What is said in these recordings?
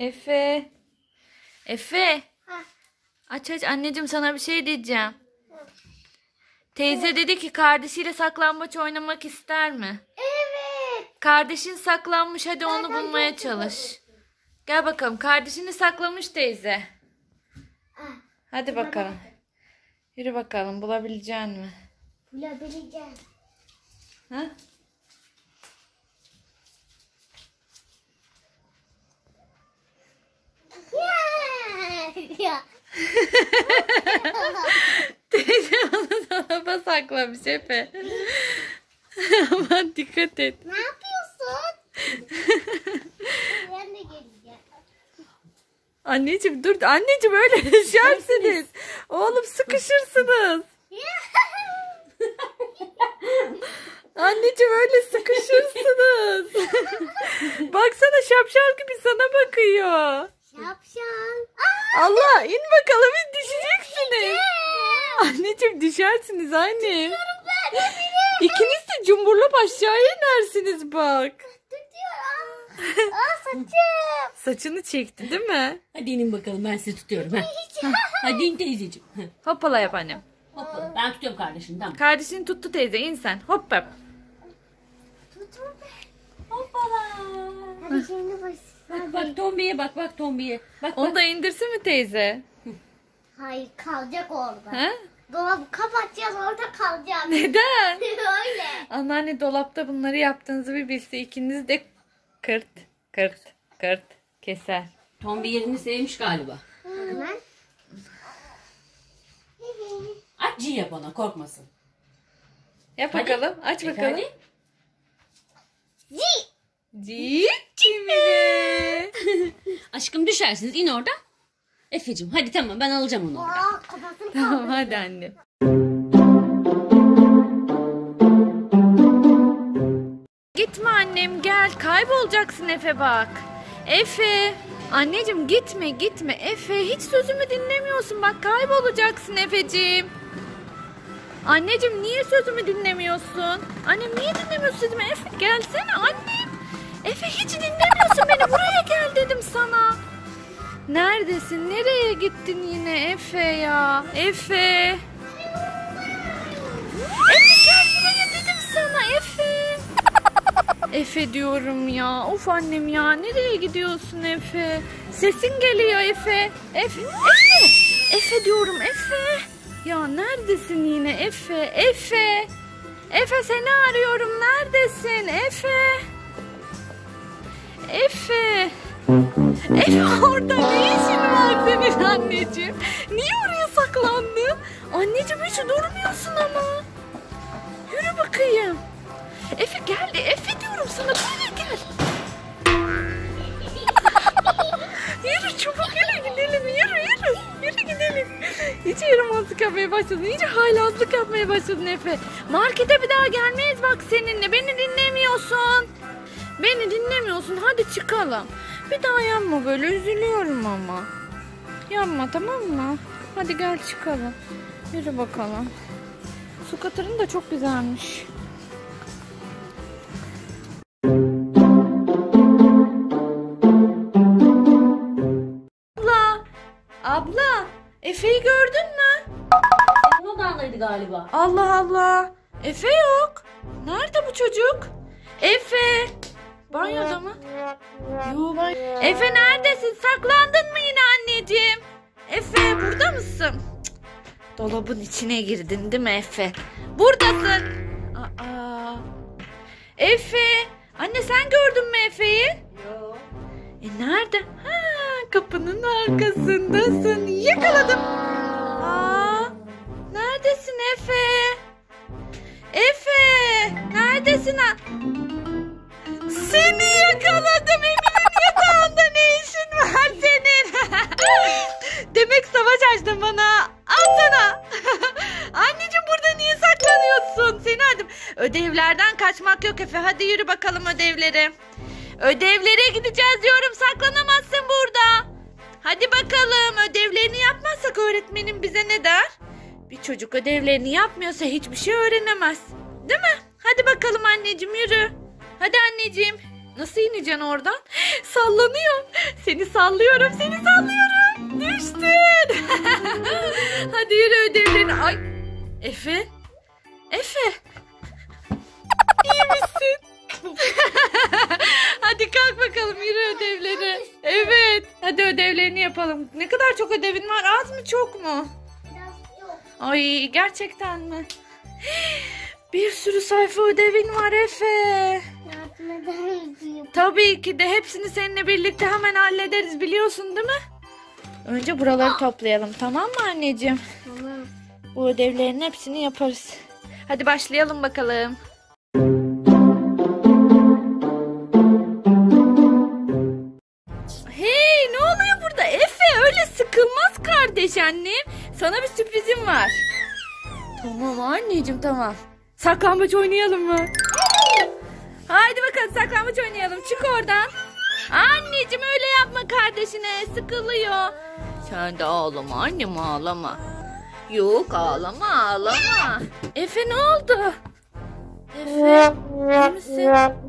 Efe. Efe. Ha. Aç anneciğim, sana bir şey diyeceğim. Teyze dedi ki kardeşiyle saklambaç oynamak ister mi? Evet. Kardeşin saklanmış, hadi onu bulmaya çalış. Gel bakalım, kardeşini saklamış teyze. Hadi bakalım. Yürü bakalım, bulabilecek mi? Bulabileceğim. Ha? Ya. Teyze onu dolaba saklamış Efe. Aman dikkat et. Ne yapıyorsun? Ben de geleceğim. Anneciğim dur. Anneciğim öyle düşersiniz. Oğlum sıkışırsınız. Anneciğim öyle sıkışırsınız. Baksana, şapşal gibi sana bakıyor. Şapşal. Allah, in bakalım, in, düşeceksiniz. Anneciğim düşersiniz anne. İkiniz de cumburlop aşağıya inersiniz bak. Tutuyorum. Saçım. Saçını çekti değil mi? Hadi inin bakalım, ben sizi tutuyorum. Hadi in teyzeciğim. Hoppala yap annem. Hoppa, ben tutuyorum kardeşini, tamam. Kardeşini tuttu teyze, in sen. Hop yap. Tutun. Hoppala. Hadi şimdi bas. Bak Tombi'ye bak Tombi'ye. Bak Onu da indirsin mi teyze? Hayır, kalacak orada. Ha? Dolabı kapatacağız, orada kalacak. Neden? Öyle. Anneanne dolapta bunları yaptığınızı bir bilse, ikiniz de kırt keser. Tombi yerini sevmiş galiba. Hemen. Aç G yap ona, korkmasın. Yap Hadi. bakalım, aç bakalım. Hadi. Cimri. Aşkım düşersiniz, in orada. Efeciğim hadi tamam, ben alacağım onu orada. Kafasını Tamam hadi anne. Gitme annem, gel, kaybolacaksın Efe bak. Efe. Anneciğim gitme Efe, hiç sözümü dinlemiyorsun, bak kaybolacaksın Efeciğim. Anneciğim niye sözümü dinlemiyorsun? Annem niye dinlemiyorsun sözümü? Efe gelsene annem. Efe hiç dinlemiyorsun beni, buraya gel dedim sana. Neredesin? Nereye gittin yine Efe ya? Efe. Efe gel buraya dedim sana Efe. Efe diyorum ya. Of annem ya. Nereye gidiyorsun Efe? Sesin geliyor Efe. Efe. Efe diyorum Efe. Ya neredesin yine Efe? Efe. Efe seni arıyorum. Neredesin Efe? Efe. Efe orada ne işin var senin anneciğim? Niye oraya saklandın? Anneciğim hiç durmuyorsun ama. Yürü bakayım. Efe geldi. Efe diyorum sana, buraya gel. Yürü çabuk, yürü gidelim. Yürü gidelim. İyice yaramazlık yapmaya başladın. İyice haylazlık yapmaya başladın Efe. Markete bir daha gelmeyiz bak seninle. Beni dinlemiyorsun. Hadi çıkalım. Bir daha yanma böyle, üzülüyorum ama. Yanma, tamam mı? Hadi gel çıkalım. Yürü bakalım. Su katırın da çok güzelmiş. Abla, Efe'yi gördün mü? Senin odandaydı galiba. Allah Allah. Efe yok. Nerede bu çocuk? Efe. Banyoda mı? Yo, Efe neredesin? Saklandın mı yine anneciğim? Efe burada mısın? Cık. Dolabın içine girdin değil mi Efe? Buradasın. Aa. Efe. Anne sen gördün mü Efe'yi? Yok. Nerede? Ha, kapının arkasındasın. Yakaladım. Aa, neredesin Efe? Efe, neredesin? Seni yakaladım. Emin'in yatağında ne işin var senin? Demek savaş açtın bana. Al sana. Anneciğim burada niye saklanıyorsun? Seni hadi. Ödevlerden kaçmak yok Efe. Hadi yürü bakalım ödevlere. Ödevlere gideceğiz diyorum. Saklanamazsın burada. Hadi bakalım. Ödevlerini yapmazsak öğretmenim bize ne der? Bir çocuk ödevlerini yapmıyorsa hiçbir şey öğrenemez. Değil mi? Hadi bakalım anneciğim, yürü. Hadi anneciğim. Nasıl ineceksin oradan? Sallanıyor. Seni sallıyorum, seni sallıyorum. Düştün. Hadi yürü ödevlerini. Ay. Efe. Efe. İyi misin? Hadi kalk bakalım, yürü ödevleri. Evet. Hadi ödevlerini yapalım. Ne kadar çok ödevin var? Az mı çok mu? Biraz yok. Ay gerçekten mi? Bir sürü sayfa ödevin var Efe. Yardım eder misin? Tabii ki de hepsini seninle birlikte hemen hallederiz, biliyorsun değil mi? Önce buraları toplayalım, tamam mı anneciğim? Tamam. Bu ödevlerin hepsini yaparız. Hadi başlayalım bakalım. Hey, ne oluyor burada Efe? Öyle sıkılmaz kardeş annem. Sana bir sürprizim var. Tamam anneciğim, tamam. Saklambaç oynayalım mı? Haydi bakalım saklambaç oynayalım. Çık oradan. Anneciğim öyle yapma kardeşine. Sıkılıyor. Sen de ağlama annem, ağlama. Yok ağlama ağlama. Efe ne oldu? Efe iyi misin?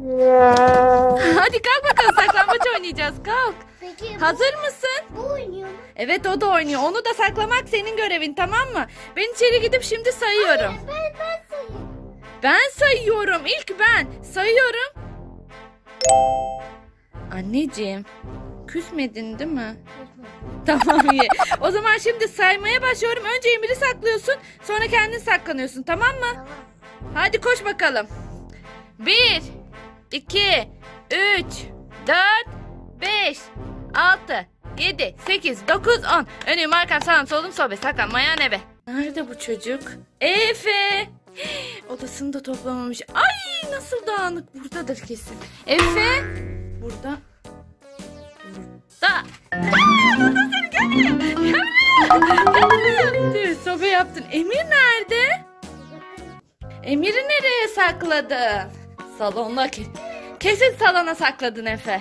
Hadi kalk bakalım saklambaç oynayacağız, kalk. Peki Hazır mısın? bu oynuyor mu? Evet, o da oynuyor. Onu da saklamak senin görevin, tamam mı? Ben içeri gidip şimdi sayıyorum. Ben sayayım. Ben sayıyorum. İlk ben. Sayıyorum. Anneciğim. Küsmedin değil mi? Tamam iyi. O zaman şimdi saymaya başlıyorum. Önce Emir'i saklıyorsun. Sonra kendin saklanıyorsun, tamam mı? Tamam. Hadi koş bakalım. 1, 2, 3, 4, 5, 6, 7, 8, 9, 10. Önüm arkam sağım solum sobe saklanmayan ebe. Nerede bu çocuk? Efe. Odasını da toplamamış. Ay nasıl dağınık, buradadır kesin. Efe. Burada. Burada. Burada seni, gel buraya. Gel buraya. Gel buraya. Sobe yaptın. Emir nerede? Emir'i nereye sakladın? Salonda kesin salona sakladın Efe.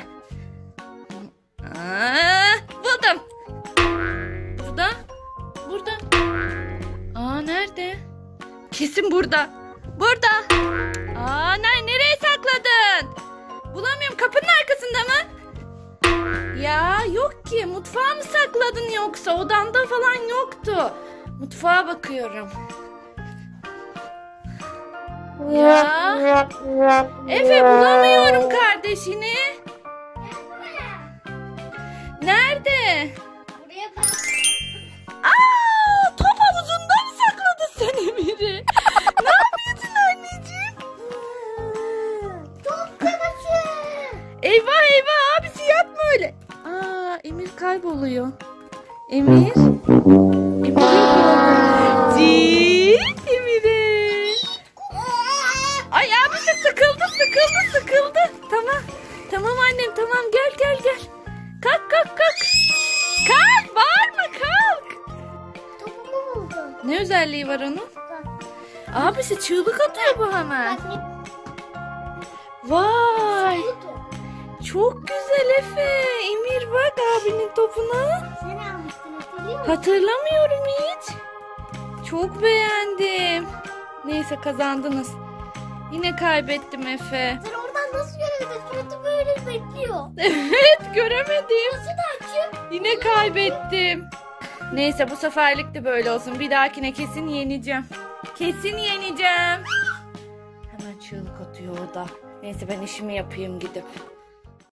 Buldum. Burada. Burada. Nerede? Kesin burada. Burada. Nereye sakladın? Bulamıyorum. Kapının arkasında mı? Ya yok ki. Mutfağa mı sakladın yoksa? Odanda falan yoktu. Mutfağa bakıyorum. Ya. Efe bulamıyorum kardeşini. Nerede? Buraya bak. Top havuzunda mı sakladın sen Emir'i? Ne yapıyorsun anneciğim? Top kafası. Eyvah eyvah, abisi yapma öyle. Emir kayboluyor. Emir yok orada. Emir'i. Ay abisi sıkıldı. Tamam annem, tamam, gel. Kalk. Kalk, bağırma, kalk. Topumu buldum. Ne özelliği var onun? Bak. Abisi çığlık atıyor bu hemen. Bak. Vay. Bu top. Çok güzel Efe. Emir bak abinin topuna. Sen almıştın, hatırlıyor musun? Hatırlamıyorum hiç. Çok beğendim. Neyse, kazandınız. Yine kaybettim Efe. Sen oradan nasıl görebilirsin? Suratı böyle bekliyor. Evet, göremedim. Nasıl da açık? Yine kaybettim. Neyse, bu seferlik de böyle olsun. Bir dahakine kesin yeneceğim. Hemen çığlık atıyor o da. Neyse, ben işimi yapayım gidip.